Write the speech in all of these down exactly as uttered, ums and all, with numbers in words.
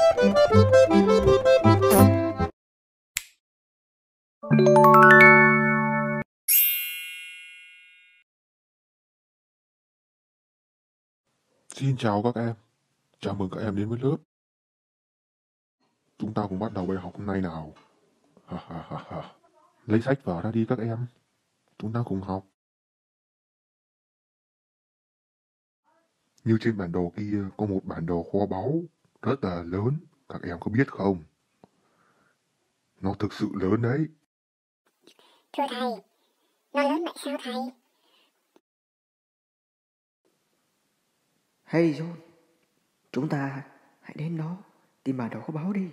Xin chào các em, chào mừng các em đến với lớp. Chúng ta cùng bắt đầu bài học hôm nay nào. Ha ha ha ha. Lấy sách vở ra đi các em, chúng ta cùng học. Như trên bản đồ kia có một bản đồ kho báu rất là lớn, các em có biết không? Nó thực sự lớn đấy. Thưa thầy, nó lớn vậy sao thầy? Hey John, chúng ta hãy đến đó tìm bản đồ kho báu đi.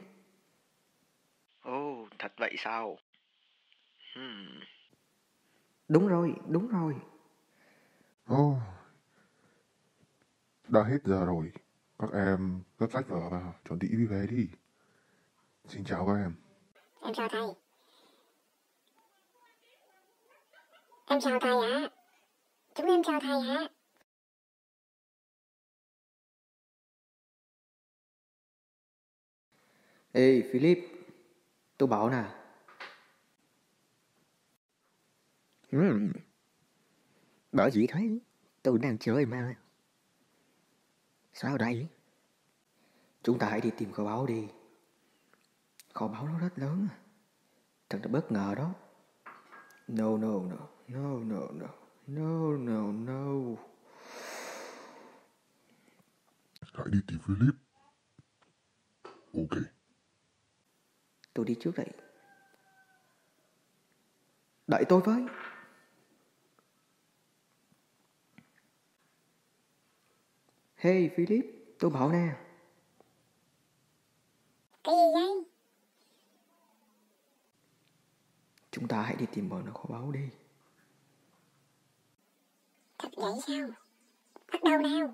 Ồ, oh, thật vậy sao? Hmm. Đúng rồi, đúng rồi. Ồ, oh, đã hết giờ rồi. Các em gấp sách vở và chuẩn bị đi về đi. Xin chào các em. Em chào thầy. Em chào thầy ạ. Chúng em chào thầy ạ. Ê Philip, tôi bảo nè. Hmm. Bởi vì thế, tôi đang chơi mà. Sao đây? Chúng ta hãy đi tìm kho báu đi. Kho báu nó rất lớn. Thật là bất ngờ đó. No, no, no, no, no, no, no, no, no. Hãy đi tìm Philip. Ok. Tôi đi trước đây. Đợi tôi với. Hey Philip, tôi bảo nè. Cái gì vậy? Chúng ta hãy đi tìm bản đồ kho báu đi. Thật vậy sao? Bắt đầu nào.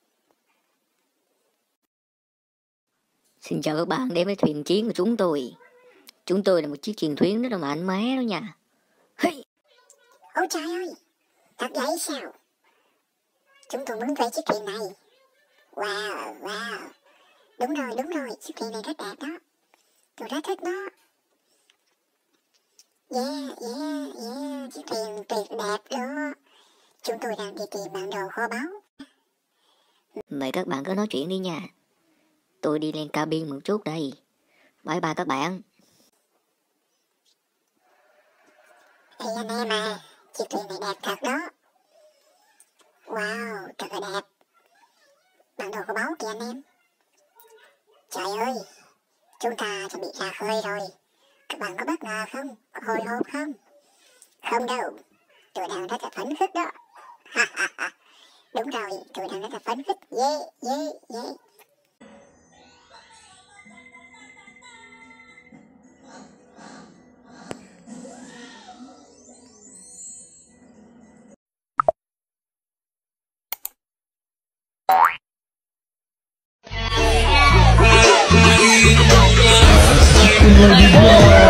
Xin chào các bạn đến với thuyền chiến của chúng tôi. Chúng tôi là một chiếc thuyền thuyền rất là mạnh mẽ đó nha. Hey. Ôi trời ơi, thật vậy sao? Chúng tôi muốn thuê chiếc thuyền này. Wow, wow. Đúng rồi, đúng rồi, chiếc thuyền này rất đẹp đó. Tôi rất thích nó. Yeah, yeah, yeah, chiếc thuyền tuyệt đẹp đó. Chúng tôi đang đi tìm bản đồ kho báu. Mời các bạn cứ nói chuyện đi nha. Tôi đi lên cabin một chút đây. Bye bye các bạn. Ê anh em à, chiếc thuyền này đẹp thật đó. Wow, thật là đẹp. Bản đồ kho báu kìa anh em. Trời ơi, chúng ta chuẩn bị ra khơi rồi. Các bạn có bất ngờ không? Có hồi hộp không? Không đâu, tôi đang rất là phấn khích đó. Đúng rồi, tôi đang rất là phấn khích. Yeah, yeah, yeah. Lady Boy.